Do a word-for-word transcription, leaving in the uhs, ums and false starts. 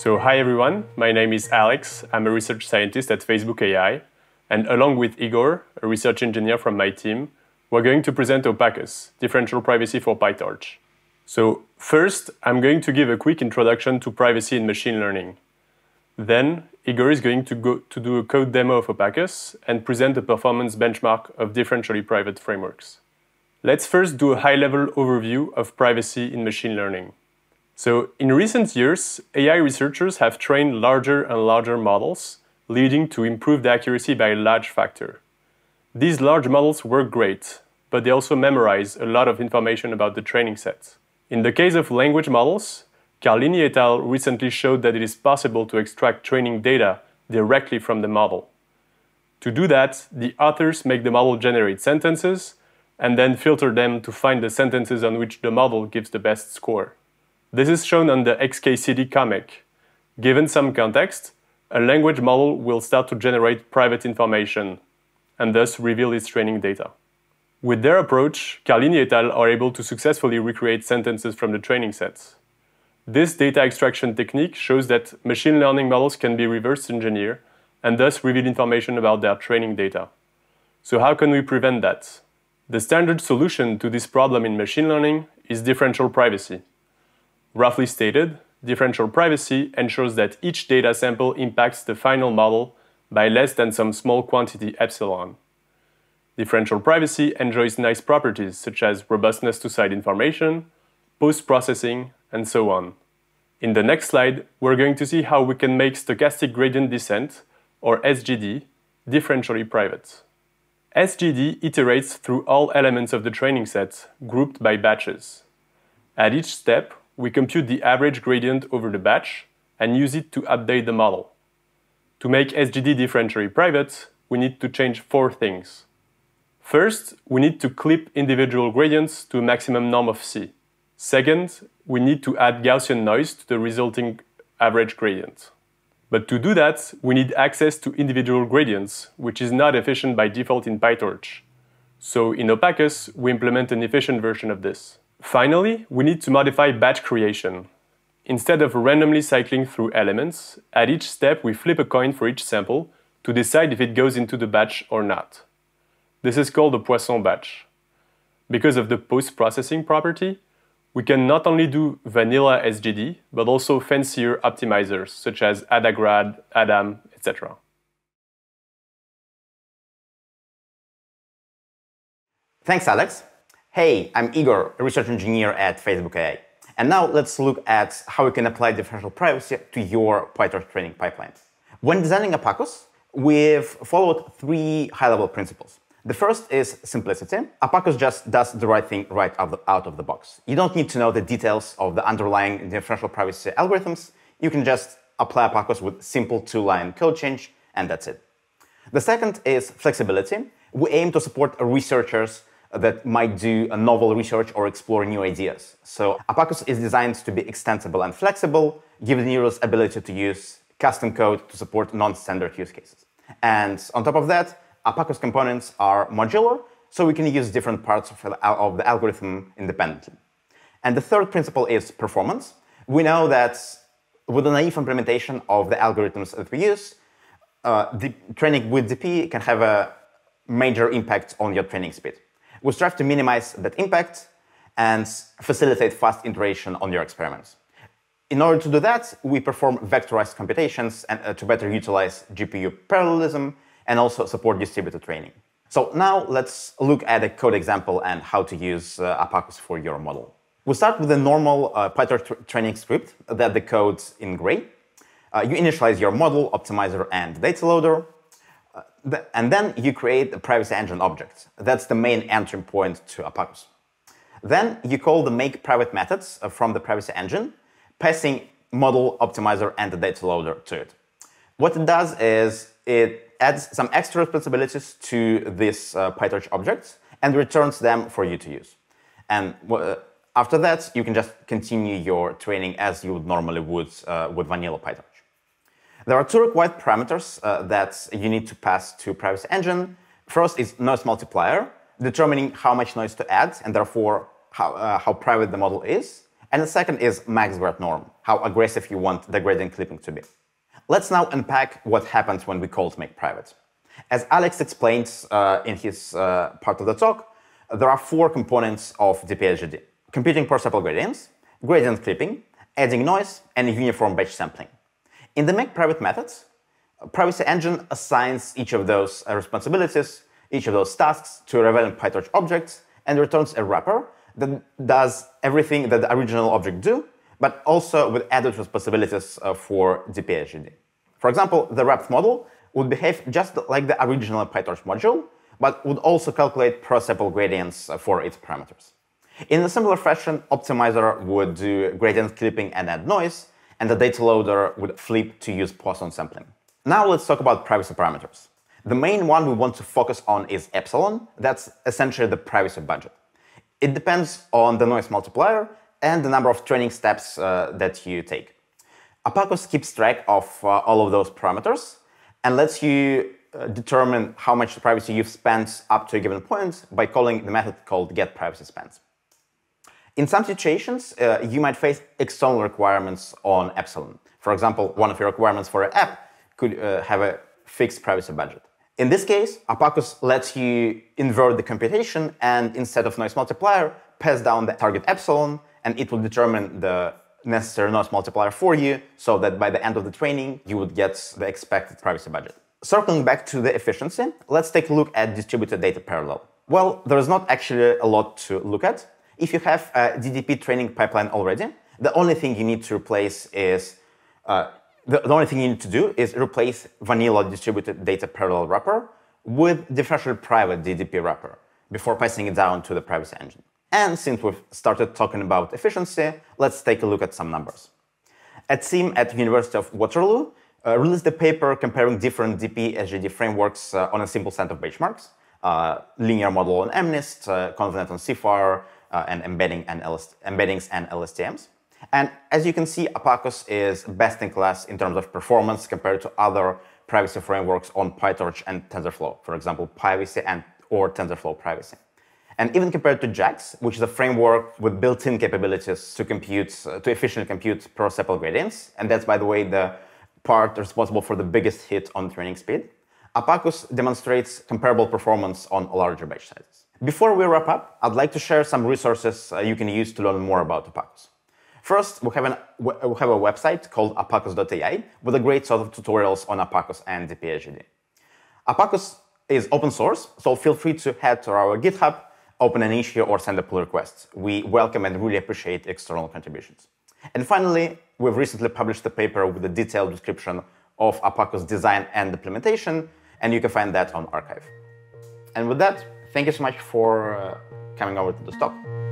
So hi everyone, my name is Alex. I'm a research scientist at Facebook A I, and along with Igor, a research engineer from my team, we're going to present Opacus, Differential Privacy for PyTorch. So first, I'm going to give a quick introduction to privacy in machine learning. Then, Igor is going to go to do a code demo of Opacus and present a performance benchmark of differentially private frameworks. Let's first do a high-level overview of privacy in machine learning. So, in recent years, A I researchers have trained larger and larger models, leading to improved accuracy by a large factor. These large models work great, but they also memorize a lot of information about the training set. In the case of language models, Carlini et al. Recently showed that it is possible to extract training data directly from the model. To do that, the authors make the model generate sentences and then filter them to find the sentences on which the model gives the best score. This is shown on the X K C D comic. Given some context, a language model will start to generate private information and thus reveal its training data. With their approach, Carlini et al. Are able to successfully recreate sentences from the training sets. This data extraction technique shows that machine learning models can be reverse engineered and thus reveal information about their training data. So how can we prevent that? The standard solution to this problem in machine learning is differential privacy. Roughly stated, differential privacy ensures that each data sample impacts the final model by less than some small quantity epsilon. Differential privacy enjoys nice properties such as robustness to side information, post-processing, and so on. In the next slide, we're going to see how we can make stochastic gradient descent, or S G D, differentially private. S G D iterates through all elements of the training set, grouped by batches. At each step, we compute the average gradient over the batch and use it to update the model. To make S G D differentially private, we need to change four things. First, we need to clip individual gradients to a maximum norm of C. Second, we need to add Gaussian noise to the resulting average gradient. But to do that, we need access to individual gradients, which is not efficient by default in PyTorch. So in Opacus, we implement an efficient version of this. Finally, we need to modify batch creation. Instead of randomly cycling through elements, at each step we flip a coin for each sample to decide if it goes into the batch or not. This is called a Poisson batch. Because of the post-processing property, we can not only do vanilla S G D, but also fancier optimizers such as Adagrad, Adam, et cetera. Thanks, Alex. Hey, I'm Igor, a research engineer at Facebook A I. And now let's look at how you can apply differential privacy to your PyTorch training pipelines. When designing Opacus, we've followed three high-level principles. The first is simplicity. Opacus just does the right thing right out of, the, out of the box. You don't need to know the details of the underlying differential privacy algorithms. You can just apply Opacus with simple two-line code change, and that's it. The second is flexibility. We aim to support researchers that might do a novel research or explore new ideas. So Opacus is designed to be extensible and flexible, giving users ability to use custom code to support non-standard use cases. And on top of that, Opacus components are modular, so we can use different parts of the algorithm independently. And the third principle is performance. We know that with the naive implementation of the algorithms that we use, uh, the training with D P can have a major impact on your training speed. We strive to minimize that impact and facilitate fast iteration on your experiments. In order to do that, we perform vectorized computations and, uh, to better utilize G P U parallelism and also support distributed training. So now let's look at a code example and how to use uh, Opacus for your model. We'll start with a normal uh, PyTorch tra training script that decodes in gray. Uh, you initialize your model, optimizer, and data loader. Uh, th and then you create a privacy engine object. That's the main entry point to Opacus. Then you call the make private methods uh, from the privacy engine, passing model, optimizer, and the data loader to it. What it does is it adds some extra responsibilities to these uh, PyTorch objects and returns them for you to use. And uh, after that, you can just continue your training as you would normally would uh, with vanilla PyTorch. There are two required parameters uh, that you need to pass to privacy engine. First is noise multiplier, determining how much noise to add and therefore how, uh, how private the model is. And the second is max grad norm, how aggressive you want the gradient clipping to be. Let's now unpack what happens when we call to make private. As Alex explains uh, in his uh, part of the talk, there are four components of D P H G D: computing per-sepal gradients, gradient clipping, adding noise, and uniform batch sampling. In the make private methods, Privacy Engine assigns each of those uh, responsibilities, each of those tasks to relevant PyTorch objects and returns a wrapper that does everything that the original object do, but also with added responsibilities uh, for D P H G D. For example, the wrapped model would behave just like the original PyTorch module, but would also calculate per-sepal gradients uh, for its parameters. In a similar fashion, Optimizer would do gradient clipping and add noise, and the data loader would flip to use Poisson sampling. Now let's talk about privacy parameters. The main one we want to focus on is epsilon. That's essentially the privacy budget. It depends on the noise multiplier and the number of training steps uh, that you take. Opacus keeps track of uh, all of those parameters and lets you uh, determine how much privacy you've spent up to a given point by calling the method called getPrivacySpent. In some situations, uh, you might face external requirements on epsilon. For example, one of your requirements for an app could uh, have a fixed privacy budget. In this case, Opacus lets you invert the computation and instead of noise multiplier, pass down the target epsilon, and it will determine the necessary noise multiplier for you so that by the end of the training, you would get the expected privacy budget. Circling back to the efficiency, let's take a look at distributed data parallel. Well, there is not actually a lot to look at. If you have a D D P training pipeline already, the only thing you need to replace is uh, The, the only thing you need to do is replace vanilla distributed data parallel wrapper with differential private D D P wrapper before passing it down to the privacy engine. And since we've started talking about efficiency, let's take a look at some numbers. A team at University of Waterloo uh, released a paper comparing different D P H G D frameworks uh, on a simple set of benchmarks, uh, linear model on MNIST, uh, convenant on C F A R, uh, and embedding and L S embeddings and L S T Ms. And as you can see, Opacus is best in class in terms of performance compared to other privacy frameworks on PyTorch and TensorFlow, for example, Privacy and or TensorFlow Privacy. And even compared to JAX, which is a framework with built-in capabilities to compute, uh, to efficiently compute per-sepal gradients, and that's, by the way, the part responsible for the biggest hit on training speed, Opacus demonstrates comparable performance on larger batch sizes. Before we wrap up, I'd like to share some resources uh, you can use to learn more about Opacus. First, we have, an, we have a website called opacus dot A I with a great set of tutorials on Opacus and D P H G D. Opacus is open source, so feel free to head to our GitHub, open an issue, or send a pull request. We welcome and really appreciate external contributions. And finally, we've recently published a paper with a detailed description of Opacus design and implementation, and you can find that on archive. And with that, thank you so much for uh, coming over to this talk.